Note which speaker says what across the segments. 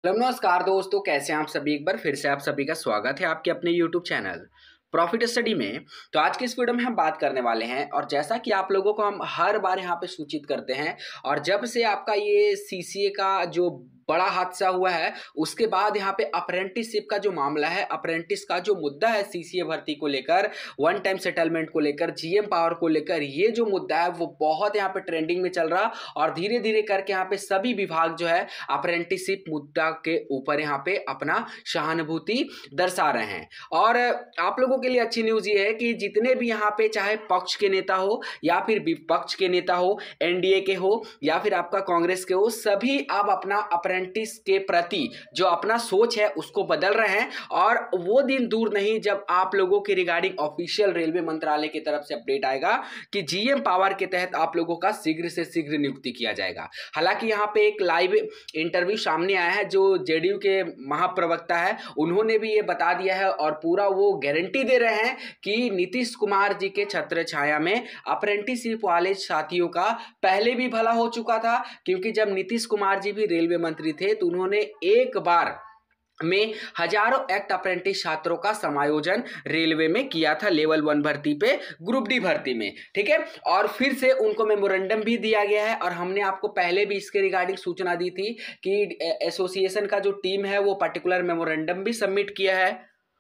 Speaker 1: Hello नमस्कार दोस्तों, कैसे हैं आप सभी। एक बार फिर से आप सभी का स्वागत है आपके अपने यूट्यूब चैनल प्रॉफिट स्टडी में। तो आज की इस वीडियो में हम बात करने वाले हैं, और जैसा कि आप लोगों को हम हर बार यहाँ पे सूचित करते हैं, और जब से आपका ये सीसीए का जो बड़ा हादसा हुआ है उसके बाद यहाँ पे अप्रेंटिसशिप का जो मामला है, अप्रेंटिस का जो मुद्दा है सीसीए भर्ती को लेकर, वन टाइम सेटलमेंट को लेकर, जीएम पावर को लेकर, ये जो मुद्दा है वो बहुत यहाँ पे ट्रेंडिंग में चल रहा, और धीरे धीरे करके यहाँ पे सभी विभाग जो है अप्रेंटिसशिप मुद्दा के ऊपर यहाँ पे अपना सहानुभूति दर्शा रहे हैं। और आप लोगों के लिए अच्छी न्यूज ये है कि जितने भी यहाँ पे चाहे पक्ष के नेता हो या फिर विपक्ष के नेता हो, एनडीए के हो या फिर आपका कांग्रेस के हो, सभी अब अपना अप्रेंटिस के प्रति जो अपना सोच है उसको बदल रहे हैं। और वो दिन दूर नहीं जब आप लोगों के रिगार्डिंग ऑफिशियल रेलवे मंत्रालय की तरफ से अपडेट आएगा कि जीएम पावर के तहत आप लोगों का शीघ्र से शीघ्र नियुक्ति किया जाएगा। हालांकि यहाँ पे एक लाइव इंटरव्यू सामने आया है, जो जेडीयू के महाप्रवक्ता है उन्होंने भी ये बता दिया है और पूरा वो गारंटी दे रहे हैं कि नीतीश कुमार जी के छत्र छाया में अप्रेंटिसशिप वाले साथियों का पहले भी भला हो चुका था। क्योंकि जब नीतीश कुमार जी भी रेलवे मंत्री थे तो उन्होंने एक बार में हजारों एक्ट अप्रेंटिस छात्रों का समायोजन रेलवे में किया था, लेवल 1 भर्ती पे, ग्रुप डी भर्ती में, ठीक है। और फिर से उनको मेमोरेंडम भी दिया गया है, और हमने आपको पहले भी इसके रिगार्डिंग सूचना दी थी कि एसोसिएशन का जो टीम है वो पर्टिकुलर मेमोरेंडम भी सबमिट किया है,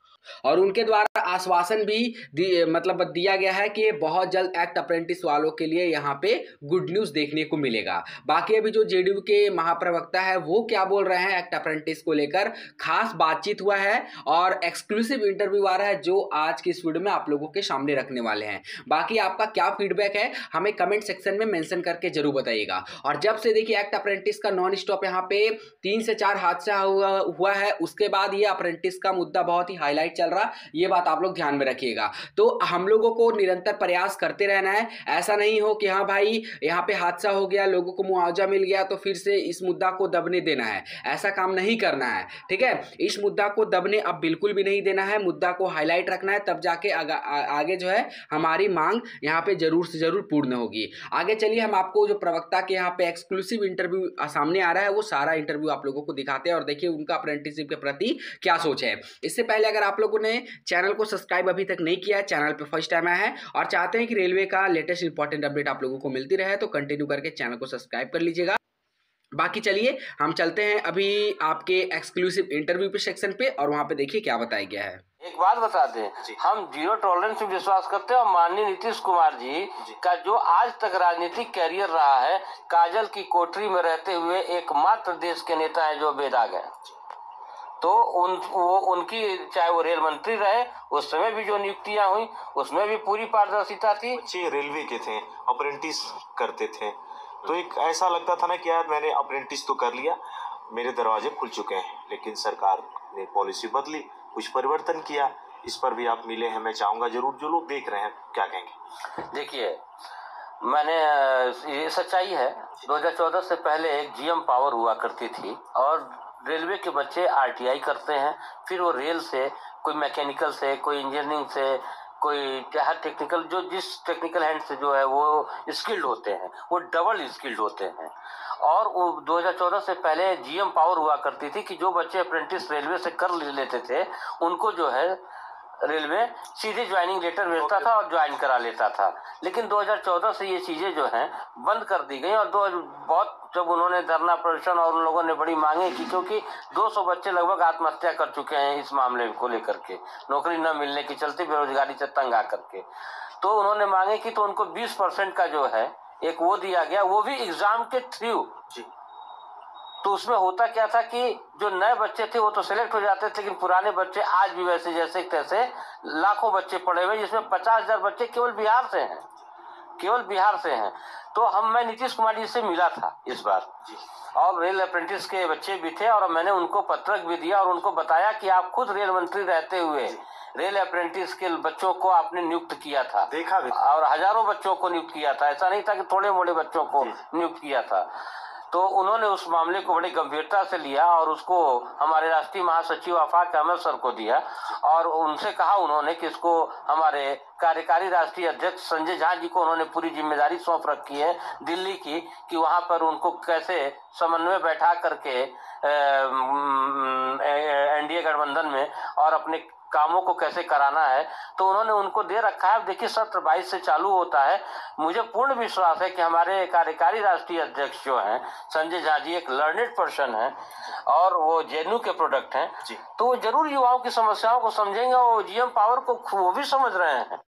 Speaker 1: और उनके द्वारा आश्वासन भी मतलब दिया गया है कि बहुत जल्द एक्ट अप्रेंटिस वालों के लिए यहाँ पे गुड न्यूज देखने को मिलेगा। बाकी अभी जो जेडीयू के महाप्रवक्ता है वो क्या बोल रहे हैं एक्ट अप्रेंटिस को लेकर, खास बातचीत हुआ है और एक्सक्लूसिव इंटरव्यू आ रहा है जो आज की इस वीडियो में आप लोगों के सामने रखने वाले हैं। बाकी आपका क्या फीडबैक है हमें कमेंट सेक्शन में मेंशन करके जरूर बताइएगा। और जब से देखिए एक्ट अप्रेंटिस का नॉन स्टॉप यहाँ पे 3 से 4 हादसा हुआ है, उसके बाद ये अप्रेंटिस का मुद्दा बहुत ही हाईलाइट चल रहा, ये बात आप लोग ध्यान में रखिएगा। तो हम लोगों को निरंतर प्रयास करते रहना है। ऐसा नहीं हो कि हाँ भाई यहाँ पे हादसा हो गया, लोगों को मुआवजा मिल गया तो फिर से इस मुद्दा को दबने देना है, ऐसा काम नहीं करना है, ठीक है। इस मुद्दा को दबने अब बिल्कुल भी नहीं देना है, मुद्दा को हाईलाइट रखना है, तब जाके आगे जो है हमारी मांग यहाँ पे जरूर से जरूर पूर्ण होगी। आगे चलिए हम आपको जो प्रवक्ता के यहाँ पे एक्सक्लूसिव इंटरव्यू सामने आ रहा है वो सारा इंटरव्यू आप लोगों को दिखाते हैं, और देखिए उनका अप्रेंटिसशिप के प्रति क्या सोच है। इससे पहले अगर आप लोगों ने चैनल को सब्सक्राइब अभी तक नहीं किया है, चैनल पे फर्स्ट टाइम आया है और चाहते हैं कि रेलवे का लेटेस्ट इंपॉर्टेंट अपडेट आप लोगों को मिलती रहे, तो कंटिन्यू करके चैनल को सब्सक्राइब कर लीजिएगा। बाकी चलिए हम चलते हैं अभी आपके एक्सक्लूसिव इंटरव्यू पे सेक्शन पे, और वहां पे देखिए क्या बताया गया है।
Speaker 2: एक बात बता दें, हम जीरो टॉलरेंस में विश्वास करते हैं, और माननीय नीतीश कुमार जी का जो आज तक राजनीतिक कैरियर रहा है, काजल की कोठरी में रहते हुए एकमात्र देश के नेता है जो बेदाग है। तो उनकी चाहे वो रेल मंत्री रहे, उस समय भी जो नियुक्तियां हुई उसमें भी पूरी पारदर्शिता थी।
Speaker 3: बच्चे रेलवे के थे, अप्रेंटिस करते थे, तो एक ऐसा लगता था ना कि यार मैंने अप्रेंटिस तो कर लिया, मेरे दरवाजे खुल चुके हैं। लेकिन सरकार ने पॉलिसी बदली, कुछ परिवर्तन किया, इस पर भी आप मिले हैं, मैं चाहूंगा जरूर जो लोग देख रहे हैं क्या कहेंगे।
Speaker 2: देखिए, मैंने ये सच्चाई है, 2014 से पहले एक जीएम पावर हुआ करती थी, और रेलवे के बच्चे आरटीआई करते हैं, फिर वो रेल से, कोई मैकेनिकल से, कोई इंजीनियरिंग से, कोई हर टेक्निकल, जो जिस टेक्निकल हैंड से जो है वो स्किल्ड होते हैं, वो डबल स्किल्ड होते हैं। और वो 2014 से पहले जीएम पावर हुआ करती थी कि जो बच्चे अप्रेंटिस रेलवे से कर लेते थे उनको जो है रेलवे सीधे ज्वाइनिंग लेटर भेजता था और ज्वाइन करा लेता था। लेकिन 2014 से ये चीजें जो हैं बंद कर दी गई, और बहुत जब उन्होंने धरना प्रदर्शन और उन लोगों ने बड़ी मांगे की, क्योंकि 200 बच्चे लगभग आत्महत्या कर चुके हैं इस मामले को लेकर के, नौकरी न मिलने के चलते, बेरोजगारी से तंग आकर के। तो उन्होंने मांगे की, तो उनको 20% का जो है एक वो दिया गया, वो भी एग्जाम के थ्रू। तो उसमें होता क्या था कि जो नए बच्चे थे वो तो सिलेक्ट हो जाते थे, लेकिन पुराने बच्चे आज भी वैसे जैसे तैसे लाखों बच्चे पड़े हुए, जिसमें 50,000 बच्चे केवल बिहार से हैं, केवल बिहार से हैं। तो मैं नीतीश कुमार जी से मिला था इस बार, और रेल अप्रेंटिस के बच्चे भी थे, और मैंने उनको पत्रक भी दिया और उनको बताया कि आप खुद रेल मंत्री रहते हुए रेल अप्रेंटिस के बच्चों को आपने नियुक्त किया था,
Speaker 3: देखा भी,
Speaker 2: और हजारों बच्चों को नियुक्त किया था, ऐसा नहीं था कि थोड़े मोड़े बच्चों को नियुक्त किया था। तो उन्होंने उस मामले को बड़ी गंभीरता से लिया और उसको हमारे राष्ट्रीय महासचिव आफाक अहमद सर को दिया और उनसे कहा उन्होंने कि इसको हमारे कार्यकारी राष्ट्रीय अध्यक्ष संजय झा जी को उन्होंने पूरी जिम्मेदारी सौंप रखी है दिल्ली की, कि वहां पर उनको कैसे समन्वय बैठा करके एनडीए गठबंधन में और अपने कामों को कैसे कराना है, तो उन्होंने उनको दे रखा है। अब देखिए सत्र 22 से चालू होता है। मुझे पूर्ण विश्वास है कि हमारे कार्यकारी राष्ट्रीय अध्यक्ष जो हैं संजय झा जी एक लर्नेड पर्सन है और वो जेएनयू के प्रोडक्ट हैं, तो वो जरूर युवाओं की समस्याओं को समझेंगे और जीएम पावर को वो भी समझ रहे हैं।